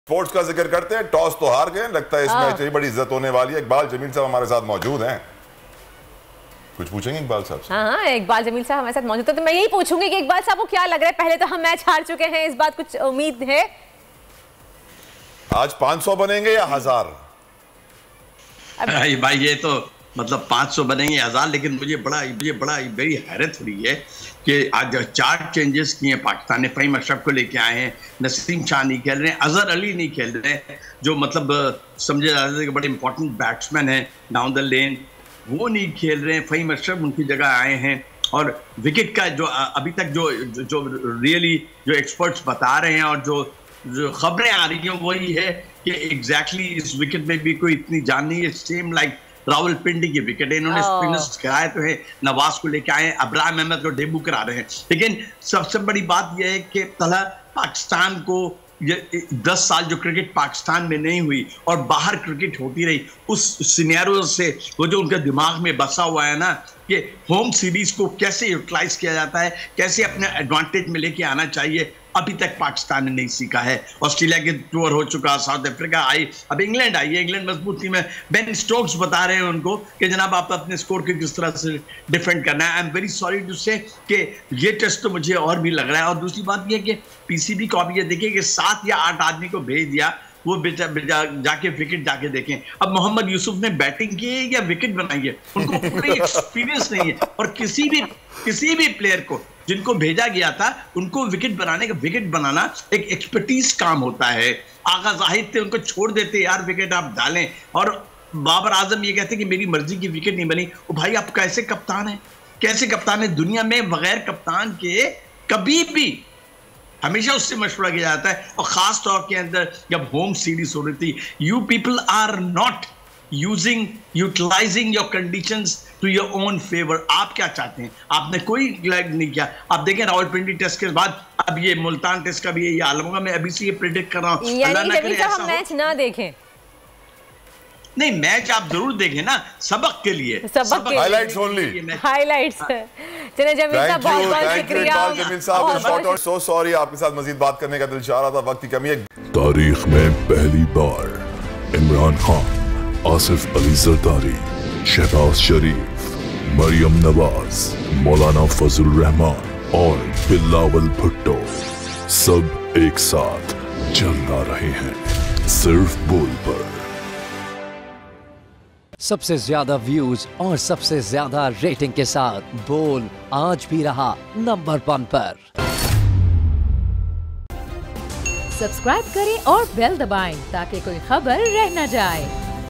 Sports का जिक्र करते हैं, टॉस तो हार गए, लगता है इस मैच में बड़ी इज्जत होने वाली है। इकबाल जमील साहब हमारे साथ मौजूद हैं, कुछ पूछेंगे इकबाल साहब से? हाँ, इकबाल जमील साहब हमारे साथ मौजूद है, तो मैं यही पूछूंगी कि इकबाल साहब को क्या लग रहा है, पहले तो हम मैच हार चुके हैं, इस बात कुछ उम्मीद है आज 500 बनेंगे या 1000? भाई ये तो मतलब 500 बनेंगे 1000, लेकिन मुझे बड़ी हैरत हो रही है कि आज 4 चेंजेस किए पाकिस्तान ने। फहीम अशरफ को लेके आए हैं, नसीम शाह नहीं खेल रहे हैं, अजहर अली नहीं खेल रहे हैं, जो मतलब समझे जा रहे थे कि बड़े इंपॉर्टेंट बैट्समैन हैं डाउन द लेन, वो नहीं खेल रहे हैं। फहीम अशरफ उनकी जगह आए हैं। और विकेट का जो अभी तक जो रियली जो एक्सपर्ट्स बता रहे हैं और जो खबरें आ रही हैं वही है कि एग्जैक्टली इस विकेट में भी कोई इतनी जान नहीं है। सेम लाइक रावलपिंडी की विकेट है, इन्होंने स्पिनर्स कराए तो है, नवाज को लेके आए, अब्राहम अहमद को डेब्यू करा रहे हैं। लेकिन सबसे बड़ी बात यह है कि तला पाकिस्तान को 10 साल जो क्रिकेट पाकिस्तान में नहीं हुई और बाहर क्रिकेट होती रही, उस सिनेरियो से वो जो उनके दिमाग में बसा हुआ है ना कि होम सीरीज को कैसे यूटिलाइज किया जाता है, कैसे अपने एडवांटेज में लेके आना चाहिए, अभी तक पाकिस्तान ने नहीं सीखा है। ऑस्ट्रेलिया के टूर हो चुका, साउथ अफ्रीका आई, अब इंग्लैंड आई है। इंग्लैंड मजबूत टीम है। बेन स्टोक्स बता रहे हैं उनको कि जनाब आप अपने स्कोर को किस तरह से डिफेंड करना है। I am very sorry to say कि ये टेस्ट तो मुझे और भी लग रहा है। और दूसरी बात ये कि पीसीबी को आप ये देखिए कि 7 या 8 आदमी को भेज दिया, वो जाके विकेट जाके देखें। अब मोहम्मद यूसुफ ने बैटिंग की है या विकेट बनाई है, उनको कोई एक्सपीरियंस नहीं है। और किसी भी प्लेयर को जिनको भेजा गया था उनको विकेट बनाना एक एक्सपर्टीज काम होता है। आगा जाहिद थे, उनको छोड़ देते, यार विकेट आप डालें। और बाबर आजम ये कहते कि मेरी मर्जी की विकेट नहीं बनी। ओ भाई आप कैसे कप्तान हैं, कैसे कप्तान है? दुनिया में बगैर कप्तान के कभी भी हमेशा उससे मशवरा किया जाता है। और खास तौर के अंदर जब होम सीरीज हो रही थी, you people are not utilising your conditions to your own favour. आप क्या चाहते हैं? आपने कोई नहीं किया। आप देखें रावलपिंडी टेस्ट के बाद अब ये मुल्तान टेस्ट का भी यही हाल होगा। मैं अभी से ये प्रेडिक्ट कर रहा हूँ, अल्लाह ना करे ऐसा हो। मैच ना देखें, नहीं मैच आप जरूर देखें ना, सबक के लिए, सबक हाइलाइट्स ओनली, हाइलाइट्स। चलिए जमील साहब बहुत शुक्रिया। जमील साहब सो सॉरी, आपके साथ मजीद बात करने का दिल चाह रहा था, वक्त की कमी है। तारीख में पहली बार इमरान खान, आसिफ अली जरदारी, शहबाज शरीफ, मरियम नवाज, मौलाना फजल रहमान और बिलावल भुट्टो सब एक साथ चला रहे हैं सिर्फ बोल पर। सबसे ज्यादा व्यूज और सबसे ज्यादा रेटिंग के साथ बोल आज भी रहा नंबर 1 पर। सब्सक्राइब करें और बेल दबाएं ताकि कोई खबर रह न जाए।